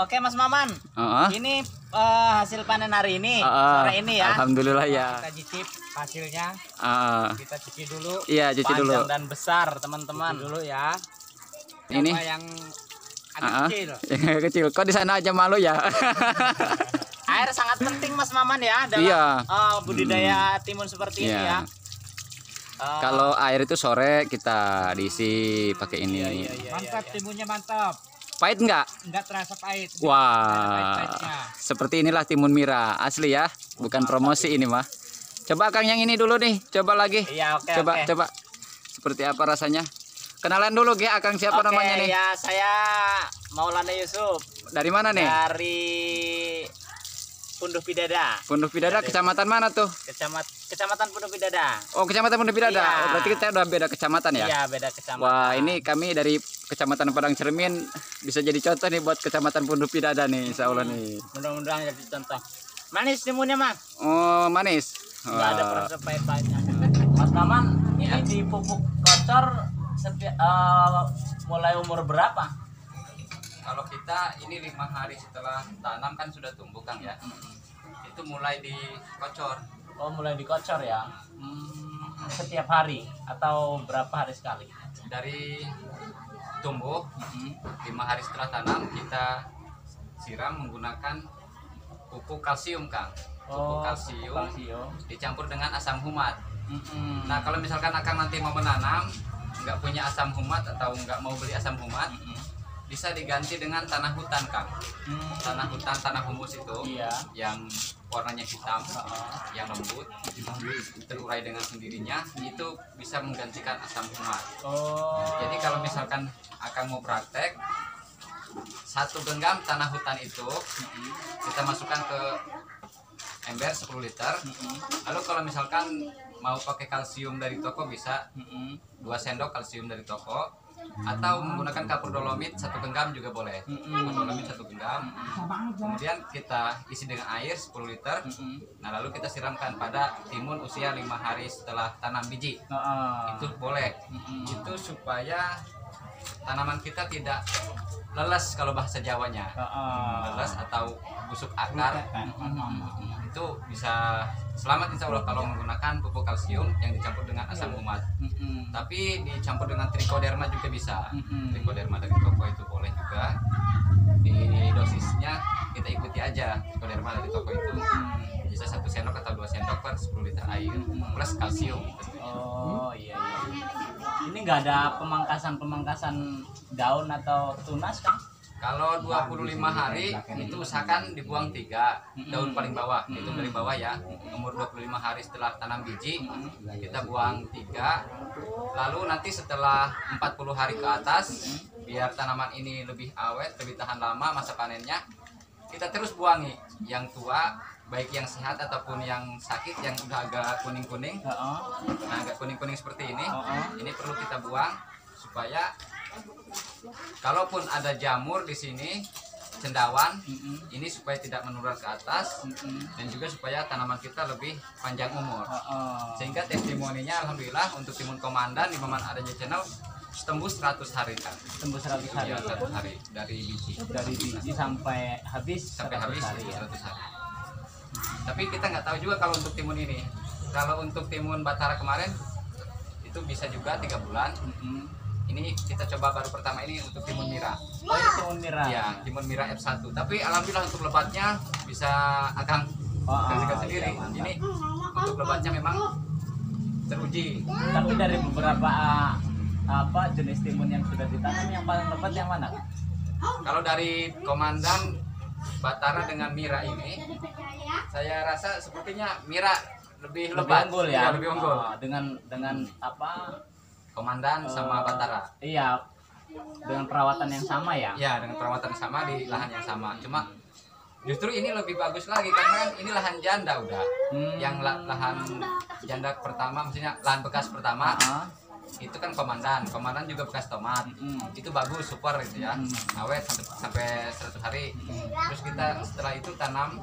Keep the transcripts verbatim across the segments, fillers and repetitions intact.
Oke Mas Maman, Uh-uh. ini uh, hasil panen hari ini, Uh-uh. sore ini ya. Alhamdulillah ya. Kita cicip hasilnya. Uh, Kita cuci dulu. Iya, cuci panjang dulu. dan besar teman-teman. Dulu ya. Ini Siapa yang agak uh-uh. kecil. Yang agak kecil. Kok di sana aja malu ya? Air sangat penting Mas Maman ya dalam Iya. uh, budidaya timun seperti ini Iya. ya. Uh, Kalau air itu sore kita diisi pakai ini. iya, iya, iya, Mantap, iya. timunnya mantap. Pahit enggak? Enggak terasa pahit. Wah, Pahit-pahitnya. seperti inilah timun mira asli ya, bukan promosi ini mah. Coba Kang yang ini dulu nih, coba lagi. Iya, oke, coba, oke. coba. Seperti apa rasanya? Kenalan dulu ya, Akang siapa Oke, namanya nih? ya saya Maulana Yusuf Dari mana nih? dari Punduh Pidada. Punduh Pidada, kecamatan mana tuh? Kecamat Kecamatan Punduh Pidada. Oh, kecamatan Punduh Pidada. Iya. Oh, berarti kita udah beda kecamatan ya? Iya, beda kecamatan. Wah, ini kami dari kecamatan Padang Cermin bisa jadi contoh nih buat kecamatan Punduh Pidada nih, insya Allah nih. Mudah-mudahan jadi contoh. Manis timunnya, Mas. Oh, manis. Enggak ada Wah. proses pahit-pahitnya. Mas Maman, ini dipupuk kocor sepi- eh, mulai umur berapa? Kalau kita ini lima hari setelah tanam kan sudah tumbuh Kang ya. Itu mulai dikocor. Oh, mulai dikocor ya. Hmm, setiap hari atau berapa hari sekali? Dari tumbuh lima hari setelah tanam kita siram menggunakan pupuk kalsium Kang. Pupuk Oh, kalsium kalsium. dicampur dengan asam humat. Mm-mm. Nah kalau misalkan Akang nanti mau menanam nggak punya asam humat atau nggak mau beli asam humat, Mm-mm. bisa diganti dengan tanah hutan Kang. Hmm, Tanah hutan, tanah humus itu iya. yang warnanya hitam, Heeh. yang lembut, terurai dengan sendirinya, itu bisa menggantikan asam humat. Oh. Jadi kalau misalkan Akang mau praktek, satu genggam tanah hutan itu kita masukkan ke ember sepuluh liter. Mm-mm. Lalu kalau misalkan mau pakai kalsium dari toko bisa Mm-mm. dua sendok kalsium dari toko, atau menggunakan kapur dolomit satu genggam juga boleh. Mm-mm. Kapur dolomit satu genggam. Kemudian kita isi dengan air sepuluh liter. Mm-mm. Nah lalu kita siramkan pada timun usia lima hari setelah tanam biji. Heeh. Itu boleh. Mm-mm. Itu supaya tanaman kita tidak leles kalau bahasa Jawanya. Heeh. Leles atau busuk akar. Mm-mm. Itu bisa selamat insya Allah kalau menggunakan pupuk kalsium yang dicampur dengan asam humat. Mm-mm. Tapi dicampur dengan trichoderma juga bisa. Mm-mm. Trichoderma dari toko itu boleh juga. Di dosisnya kita ikuti aja trichoderma dari toko itu. Bisa satu sendok atau dua sendok per sepuluh liter air plus kalsium. Oh iya iya. Ini nggak ada pemangkasan-pemangkasan daun atau tunas kan? Kalau dua puluh lima hari itu usahakan dibuang tiga daun paling bawah, itu dari bawah ya. Umur dua puluh lima hari setelah tanam biji kita buang tiga. Lalu nanti setelah empat puluh hari ke atas, biar tanaman ini lebih awet, lebih tahan lama masa panennya, kita terus buangi yang tua, baik yang sehat ataupun yang sakit, yang udah agak kuning-kuning. Heeh. Nah, agak kuning-kuning seperti ini, Oh. ini perlu kita buang supaya kalaupun ada jamur di sini, cendawan, Mm-mm. ini supaya tidak menular ke atas Mm-mm. dan juga supaya tanaman kita lebih panjang umur. Heeh. Sehingga testimoninya alhamdulillah untuk timun komandan di Maman Adanya Channel tembus seratus hari kan. Tembus seratus hari. Iya, seratus hari dari biji Dari biji sampai habis sampai seratus habis hari ya. seratus hari. Tapi kita nggak tahu juga kalau untuk timun ini. Kalau untuk timun Batara kemarin itu bisa juga tiga bulan. Mm-mm. Ini kita coba baru pertama ini untuk timun mira. Oh ini timun merah. Iya, timun mira F satu. Tapi alhamdulillah untuk lebatnya bisa Akang Oh, kasihkan oh, sendiri. iya, mantap. Ini untuk lebatnya memang teruji. Tapi dari beberapa uh, apa jenis timun yang sudah ditanam yang paling lebat yang mana? Kalau dari komandan Batara dengan mira ini, saya rasa sepertinya mira lebih Lebih lebat, unggul Iya, ya. lebih unggul. Oh, dengan dengan apa? Komandan sama eh, Batara. Iya. Dengan perawatan yang sama ya. Ya, dengan perawatan sama di lahan yang sama. Cuma justru ini lebih bagus lagi karena kan ini lahan janda udah. Hmm. Yang la- lahan janda pertama, maksudnya lahan bekas pertama. Ah, Itu kan komandan, komandan juga bekas tomat. mm. Itu bagus, super gitu ya. Hmm. Awet sampai sampai seratus hari. Terus kita setelah itu tanam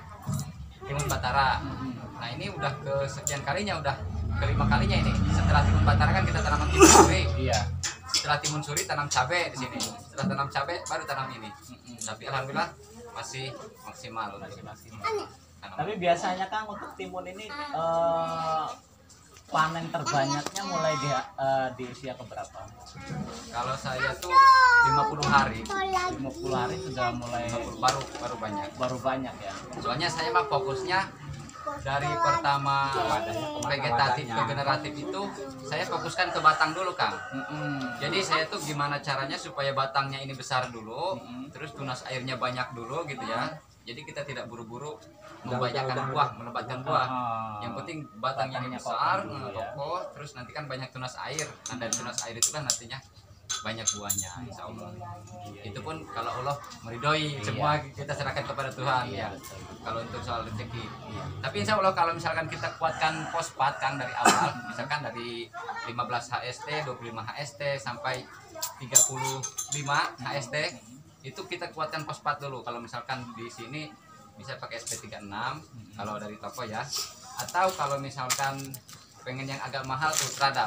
timun Batara. Nah, ini udah ke sekian kalinya, udah kelima kalinya ini. Setelah timun Batara kan kita tanam timun suri. Iya. Setelah timun suri tanam cabai di sini. setelah tanam cabai baru tanam ini. Tapi alhamdulillah masih maksimal untuk Masih-masih. tanam. Tapi biasanya Kang untuk timun ini eh, panen terbanyaknya mulai di, eh, di usia keberapa? Kalau saya tuh lima puluh hari lima puluh hari sudah mulai baru baru banyak. baru banyak ya. Soalnya saya mah fokusnya dari pertama vegetatif ke generatif itu saya fokuskan ke batang dulu, Kang. Mm-mm. Jadi saya tuh gimana caranya supaya batangnya ini besar dulu, Mm-mm. terus tunas airnya banyak dulu gitu ya. Jadi kita tidak buru-buru membanyakan buah, melebatkan buah. Ah. Yang penting batangnya ini Batangnya besar, kokoh dulu ya. kokoh, terus nanti kan banyak tunas air. Nah dari tunas air itu kan nantinya banyak buahnya, insya Allah. Itu pun kalau Allah meridhoi, semua kita serahkan kepada Tuhan Iya, ya. betul. Kalau untuk soal rezeki. Iya. Tapi insya Allah kalau misalkan kita kuatkan fosfat kan dari awal, misalkan dari lima belas H S T, dua puluh lima H S T sampai tiga puluh lima H S T, itu kita kuatkan fosfat dulu. Kalau misalkan di sini bisa pakai S P tiga puluh enam kalau dari toko ya. Atau kalau misalkan pengen yang agak mahal Ultradap,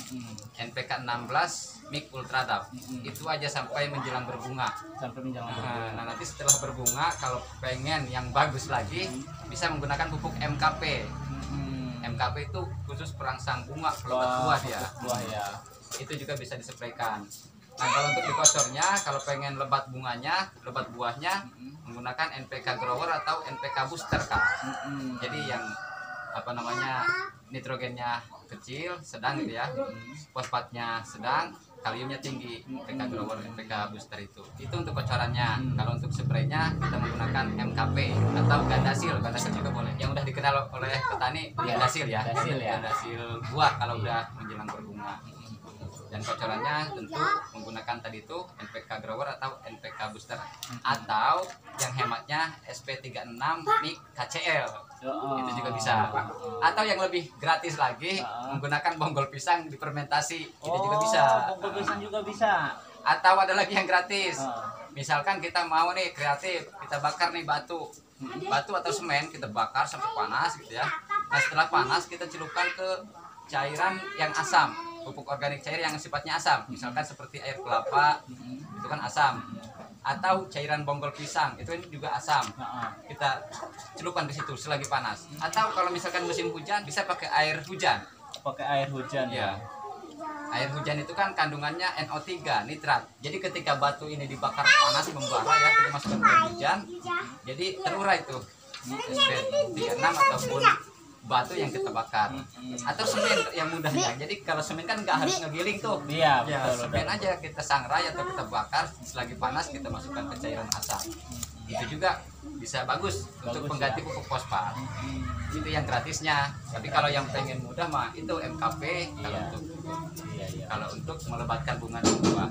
N P K enam belas Mik Ultradap. Itu aja sampai menjelang berbunga. Sampai menjelang Nah, berbunga. nah, nanti setelah berbunga kalau pengen yang bagus lagi bisa menggunakan pupuk M K P. Mm-mm. M K P itu khusus perangsang bunga, pelebat Wah, buah dia. buah ya. Itu juga bisa disepraikan. Nah kalau untuk dikocornya, kalau pengen lebat bunganya, lebat buahnya, menggunakan N P K grower atau N P K booster, Kak. Mm-mm. Jadi yang apa namanya nitrogennya kecil, sedang gitu ya, fosfatnya sedang, kaliumnya tinggi. N P K grower, N P K booster itu. Itu untuk kocorannya. Kalau untuk spraynya kita menggunakan M K P atau gandasil, gandasil juga boleh. Yang udah dikenal oleh petani gandasil ya, Gandasil ya. gandasil buah kalau udah menjelang berbunga. Dan kocorannya tentu menggunakan tadi itu N P K grower atau N P K booster atau yang hematnya S P tiga puluh enam Mik K C L. Oh. Itu juga bisa. Atau yang lebih gratis lagi Ah. menggunakan bonggol pisang difermentasi. Itu juga Oh, bisa. bonggol pisang juga bisa. Atau ada lagi yang gratis. Ah. Misalkan kita mau nih kreatif, kita bakar nih batu. Batu atau semen kita bakar sampai panas gitu ya. Nah, setelah panas kita celupkan ke cairan yang asam, pupuk organik cair yang sifatnya asam, misalkan seperti air kelapa, itu kan asam, atau cairan bonggol pisang, itu juga asam. Heeh. Kita celupkan di situ selagi panas. Atau kalau misalkan musim hujan bisa pakai air hujan. Pakai air hujan Ya. Air hujan itu kan kandungannya N O tiga, nitrat. Jadi ketika batu ini dibakar panas membara ya, kita masukkan air hujan, jadi terurai itu S P tiga puluh enam ataupun batu yang kita bakar. Atau semen yang mudahnya. Jadi kalau semen kan nggak harus ngegiling tuh. Iya, Ya, betul. semen aja kita sangrai atau kita bakar, selagi panas kita masukkan ke cairan asam. Itu juga bisa bagus, untuk Bagus, pengganti ya. pupuk fosfat. Itu yang gratisnya. Tapi kalau yang pengen mudah mah itu M K P kalau Iya. untuk Iya, iya. kalau untuk melebatkan bunga dan buah.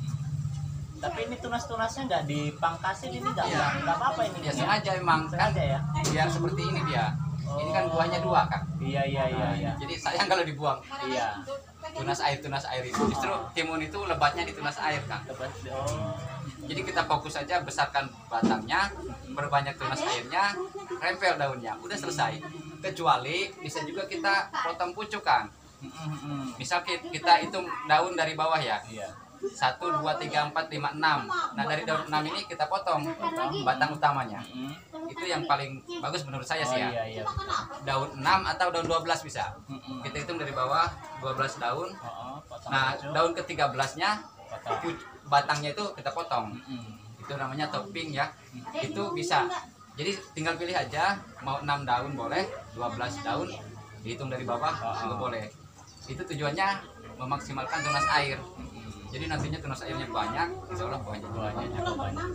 Tapi ini tunas-tunasnya nggak dipangkasin, ini nggak Iya. nggak apa-apa ini. Ya sengaja emang kan Sengaja ya. biar seperti ini dia. Ini kan buahnya dua kan. Iya, iya, iya, iya. Jadi sayang kalau dibuang. Iya. Tunas air tunas air itu justru timun itu lebatnya di tunas air kan. Lepas oh. Jadi kita fokus saja besarkan batangnya, perbanyak tunas airnya, rempel daunnya, udah selesai. Kecuali bisa juga kita potong pucuk kan. Mm-mm. Misal ki- kita hitung daun dari bawah ya, Iya. satu, dua, tiga, empat, lima, enam. Nah dari daun enam ini kita potong batang utamanya. Mm. Itu yang paling bagus menurut saya Oh sih ya. iya, iya. Daun enam atau daun dua belas bisa. Mm-mm. Kita hitung dari bawah dua belas daun. Oh, oh, potong Nah pucuk, daun ke tiga belasnya potong. batangnya itu kita potong. Mm-mm. Itu namanya topping ya. Itu bisa. Jadi tinggal pilih aja mau enam daun boleh, dua belas daun dihitung dari bawah juga boleh. Itu tujuannya memaksimalkan tunas air. Jadi nantinya tunas airnya banyak, insya Allah buahnya juga Buahnya banyak. juga banyak.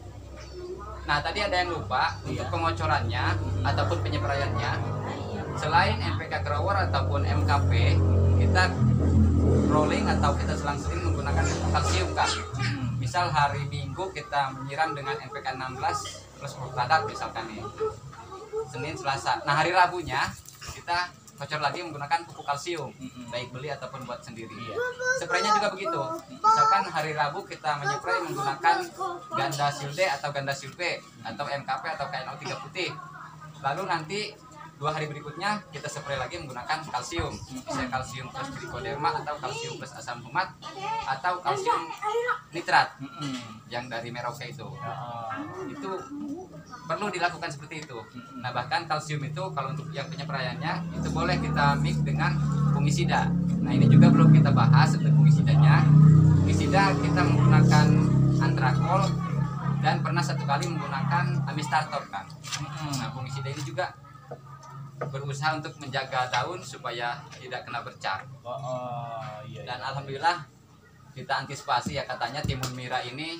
Nah tadi ada yang lupa untuk pengocorannya ataupun penyepraiannya. Selain N P K grower ataupun M K P, kita rolling atau kita selang-seling menggunakan pupuk kalsium kan. Misal hari Minggu kita menyiram dengan N P K enam belas plus Ultradap misalkan nih. Senin, Selasa. Nah hari Rabunya kita kocor lagi menggunakan pupuk kalsium, baik beli ataupun buat sendiri. Iya. Spraynya juga begitu. Misalkan hari Rabu kita menyepray menggunakan ganda silde atau ganda silpe atau M K P atau K N O tiga putih. Lalu nanti dua hari berikutnya kita spray lagi menggunakan kalsium, bisa kalsium plus trichoderma atau kalsium plus asam fumat atau kalsium nitrat yang dari Merauke itu. Itu perlu dilakukan seperti itu. Nah, bahkan kalsium itu kalau untuk yang penyepraiannya itu boleh kita mix dengan fungisida. Nah, ini juga belum kita bahas untuk fungisidanya. Fungisida kita menggunakan antrakol dan pernah satu kali menggunakan amistartor kan. Nah, fungisida ini juga berusaha untuk menjaga daun supaya tidak kena bercak. Oh, oh, iya, iya. Dan alhamdulillah kita antisipasi ya, katanya timun mira ini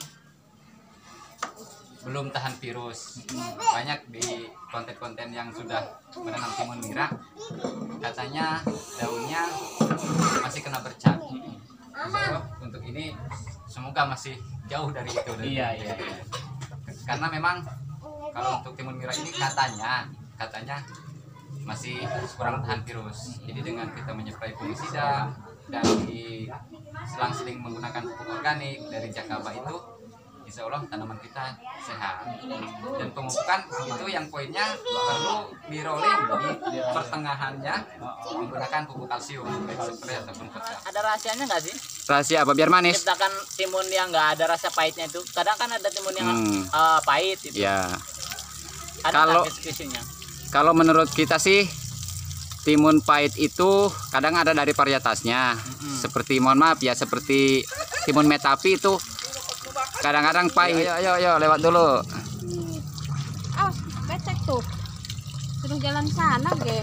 belum tahan virus. Banyak di konten-konten yang sudah menanam timun mira katanya daunnya masih kena bercak. So, untuk ini semoga masih jauh dari itu. Dari Iya, iya, iya. Karena memang kalau untuk timun mira ini katanya katanya masih kurang tahan virus. Jadi dengan kita menyertai fungisida dan di selang-seling menggunakan pupuk organik dari Jakaba itu, insya Allah tanaman kita sehat. Dan pemupukan itu yang poinnya perlu di rolling di pertengahannya menggunakan pupuk kalsium baik spray ataupun kotak. Ada rahasianya nggak sih? Rahasia apa biar manis? Ciptakan timun yang nggak ada rasa pahitnya itu. Kadang kan ada timun yang Hmm. eh, pahit itu. Ya, Ada Kalau- nggak deskripsinya? kalau menurut kita sih timun pahit itu kadang ada dari varietasnya. Seperti mohon maaf ya, seperti timun metapi itu kadang-kadang pahit. Ayo, ayo, ayo, lewat dulu. Awas, becek tuh. Suruh jalan sana, ge.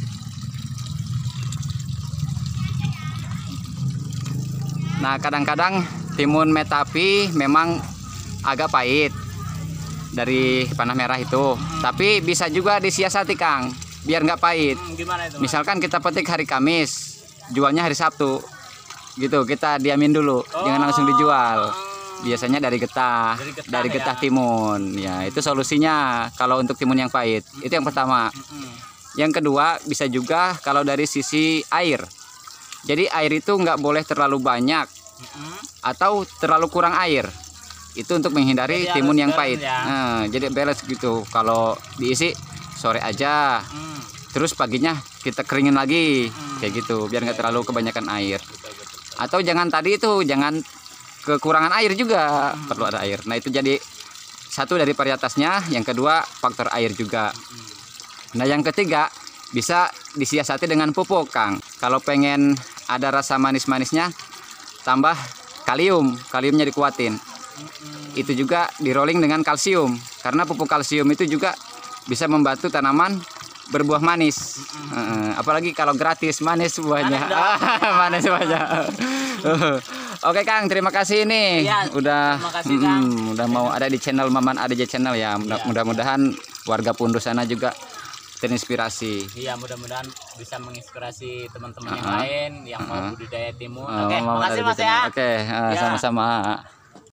Nah, kadang-kadang timun metapi memang agak pahit dari panah merah itu. Tapi bisa juga disiasati, Kang, biar nggak pahit. Hmm, gimana itu? Mas? Misalkan kita petik hari Kamis, jualnya hari Sabtu. Gitu, kita diamin dulu, jangan langsung dijual. Biasanya dari getah, Dari getah, dari getah ya. timun. Ya, itu solusinya kalau untuk timun yang pahit. Itu yang pertama. Mm-mm. Yang kedua, bisa juga kalau dari sisi air. Jadi air itu nggak boleh terlalu banyak Mm-mm. atau terlalu kurang air. Itu untuk menghindari Jadi timun harus yang balance pahit. ya. Nah, jadi balance gitu. Kalau diisi sore aja, Mm. terus paginya kita keringin lagi, kayak gitu, biar nggak terlalu kebanyakan air. Atau jangan tadi itu, jangan kekurangan air juga, perlu ada air. Nah, itu jadi satu dari varietasnya. Yang kedua, faktor air juga. Nah, yang ketiga, bisa disiasati dengan pupuk, Kang. Kalau pengen ada rasa manis-manisnya, tambah kalium, kaliumnya dikuatin. Itu juga di rolling dengan kalsium, karena pupuk kalsium itu juga bisa membantu tanaman berbuah manis. Heeh, apalagi kalau gratis, manis buahnya. Manis buahnya. Oke, Kang, terima kasih nih. Iya, udah terima kasih, Kang. mm, udah mau ada di channel Maman A D J channel ya. Mudah- Iya. Mudah-mudahan warga Pundus sana juga terinspirasi. Iya, mudah-mudahan bisa menginspirasi teman-teman yang Uh-uh. lain yang mau Uh-uh. budidaya timun. Oh, Oke, Maman makasih A D J Mas ya. channel. Oke, eh, Ya. sama-sama.